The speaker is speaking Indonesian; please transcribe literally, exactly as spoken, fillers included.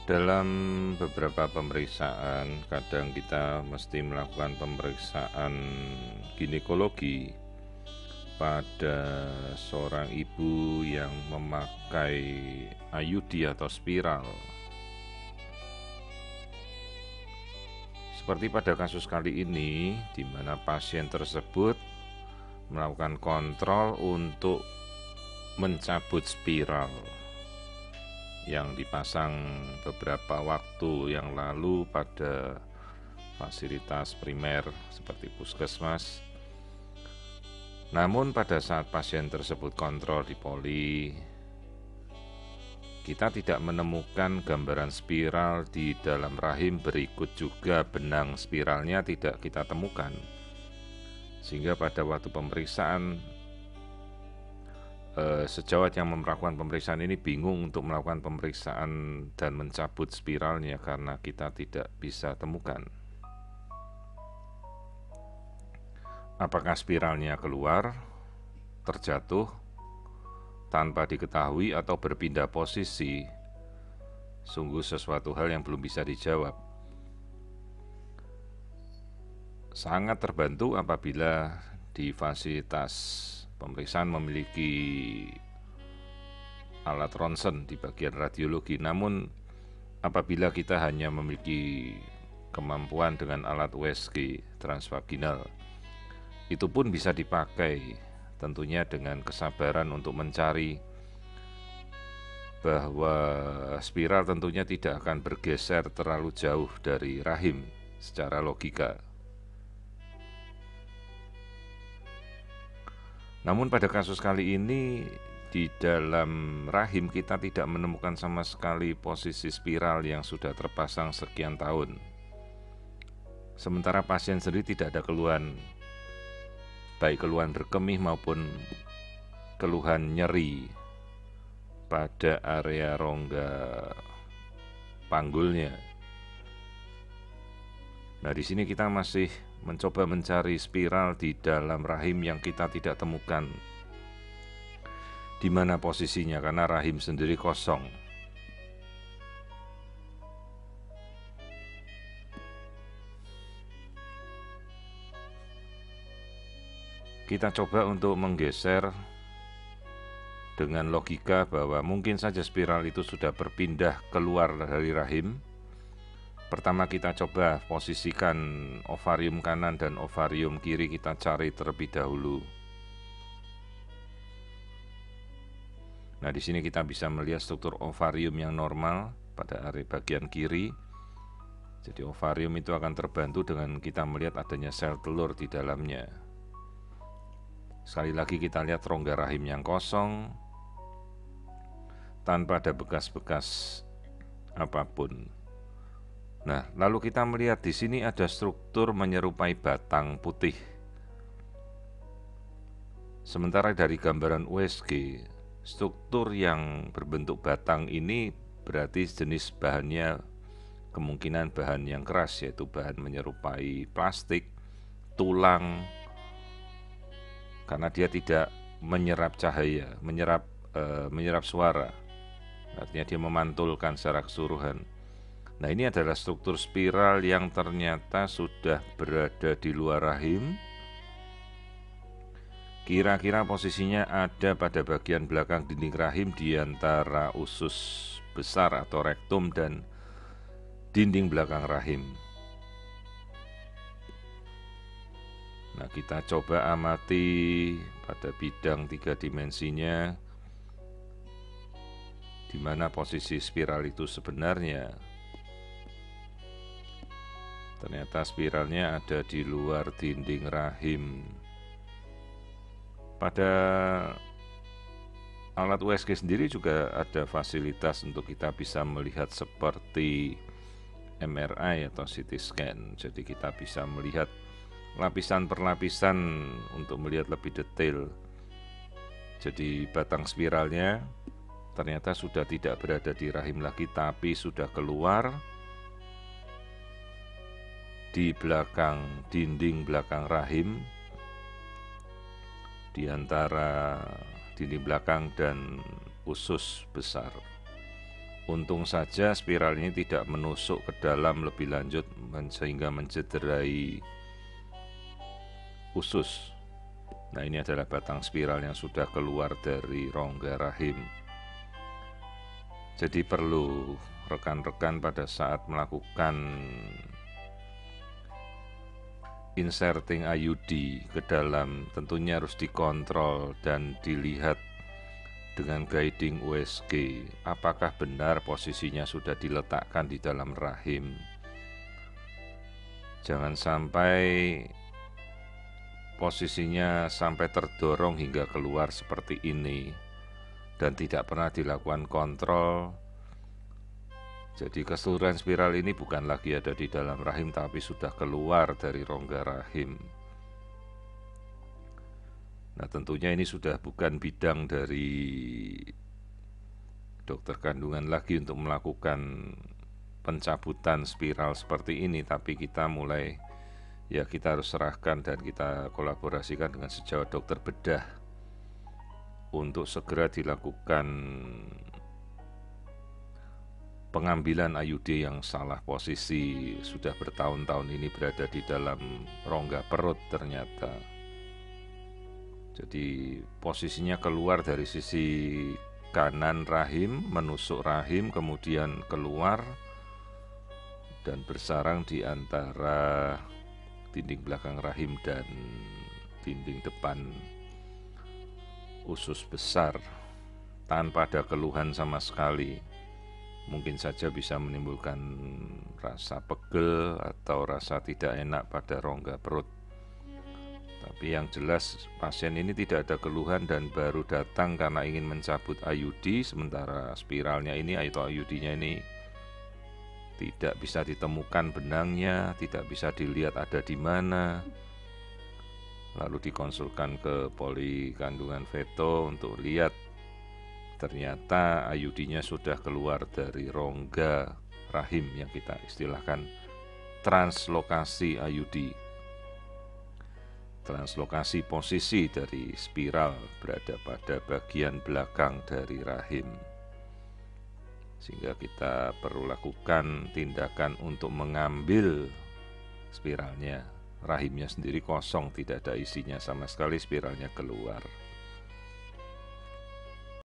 Dalam beberapa pemeriksaan, kadang kita mesti melakukan pemeriksaan ginekologi pada seorang ibu yang memakai I U D atau spiral. Seperti pada kasus kali ini, di mana pasien tersebut melakukan kontrol untuk mencabut spiral yang dipasang beberapa waktu yang lalu pada fasilitas primer seperti puskesmas. Namun pada saat pasien tersebut kontrol di poli, kita tidak menemukan gambaran spiral di dalam rahim, berikut juga benang spiralnya tidak kita temukan. Sehingga pada waktu pemeriksaan, eh, sejawat yang melakukan pemeriksaan ini bingung untuk melakukan pemeriksaan dan mencabut spiralnya karena kita tidak bisa temukan. Apakah spiralnya keluar, terjatuh, tanpa diketahui atau berpindah posisi? Sungguh sesuatu hal yang belum bisa dijawab. Sangat terbantu apabila di fasilitas pemeriksaan memiliki alat ronsen di bagian radiologi. Namun apabila kita hanya memiliki kemampuan dengan alat U S G transvaginal, itu pun bisa dipakai, tentunya dengan kesabaran untuk mencari bahwa spiral tentunya tidak akan bergeser terlalu jauh dari rahim secara logika. Namun pada kasus kali ini, di dalam rahim kita tidak menemukan sama sekali posisi spiral yang sudah terpasang sekian tahun. Sementara pasien sendiri tidak ada keluhan, baik keluhan berkemih maupun keluhan nyeri pada area rongga panggulnya. Nah, di sini kita masih mencoba mencari spiral di dalam rahim yang kita tidak temukan di mana posisinya, karena rahim sendiri kosong. Kita coba untuk menggeser dengan logika bahwa mungkin saja spiral itu sudah berpindah keluar dari rahim. Pertama kita coba posisikan ovarium kanan dan ovarium kiri, kita cari terlebih dahulu. Nah, di sini kita bisa melihat struktur ovarium yang normal pada area bagian kiri. Jadi ovarium itu akan terbantu dengan kita melihat adanya sel telur di dalamnya. Sekali lagi kita lihat rongga rahim yang kosong, tanpa ada bekas-bekas apapun. Nah, lalu kita melihat di sini ada struktur menyerupai batang putih. Sementara dari gambaran U S G, struktur yang berbentuk batang ini berarti jenis bahannya kemungkinan bahan yang keras, yaitu bahan menyerupai plastik, tulang, karena dia tidak menyerap cahaya, menyerap e, menyerap suara. Artinya dia memantulkan secara keseluruhan. Nah, ini adalah struktur spiral yang ternyata sudah berada di luar rahim. Kira-kira posisinya ada pada bagian belakang dinding rahim di antara usus besar atau rektum dan dinding belakang rahim. Nah, kita coba amati pada bidang tiga dimensinya di mana posisi spiral itu sebenarnya. Ternyata spiralnya ada di luar dinding rahim. Pada alat U S G sendiri juga ada fasilitas untuk kita bisa melihat seperti M R I atau C T scan. Jadi kita bisa melihat lapisan per lapisan untuk melihat lebih detail. Jadi batang spiralnya ternyata sudah tidak berada di rahim lagi, tapi sudah keluar di belakang dinding belakang rahim, di antara dinding belakang dan usus besar. Untung saja spiral ini tidak menusuk ke dalam lebih lanjut sehingga mencederai usus. Nah, ini adalah batang spiral yang sudah keluar dari rongga rahim. Jadi perlu rekan-rekan pada saat melakukan inserting I U D ke dalam, tentunya harus dikontrol dan dilihat dengan guiding U S G, apakah benar posisinya sudah diletakkan di dalam rahim. Jangan sampai posisinya sampai terdorong hingga keluar seperti ini dan tidak pernah dilakukan kontrol. Jadi keseluruhan spiral ini bukan lagi ada di dalam rahim, tapi sudah keluar dari rongga rahim. Nah, tentunya ini sudah bukan bidang dari dokter kandungan lagi untuk melakukan pencabutan spiral seperti ini, tapi kita mulai, ya kita harus serahkan dan kita kolaborasikan dengan sejawat dokter bedah untuk segera dilakukan pengambilan I U D yang salah posisi. Sudah bertahun-tahun ini berada di dalam rongga perut ternyata. Jadi posisinya keluar dari sisi kanan rahim, menusuk rahim, kemudian keluar dan bersarang di antara dinding belakang rahim dan dinding depan usus besar, tanpa ada keluhan sama sekali. Mungkin saja bisa menimbulkan rasa pegel atau rasa tidak enak pada rongga perut. Tapi yang jelas pasien ini tidak ada keluhan dan baru datang karena ingin mencabut I U D, sementara spiralnya ini atau I U D-nya ini tidak bisa ditemukan benangnya, tidak bisa dilihat ada di mana. Lalu dikonsulkan ke poli kandungan feto untuk lihat, ternyata I U D-nya sudah keluar dari rongga rahim yang kita istilahkan translokasi I U D. Translokasi posisi dari spiral berada pada bagian belakang dari rahim, sehingga kita perlu lakukan tindakan untuk mengambil spiralnya. Rahimnya sendiri kosong, tidak ada isinya sama sekali, spiralnya keluar.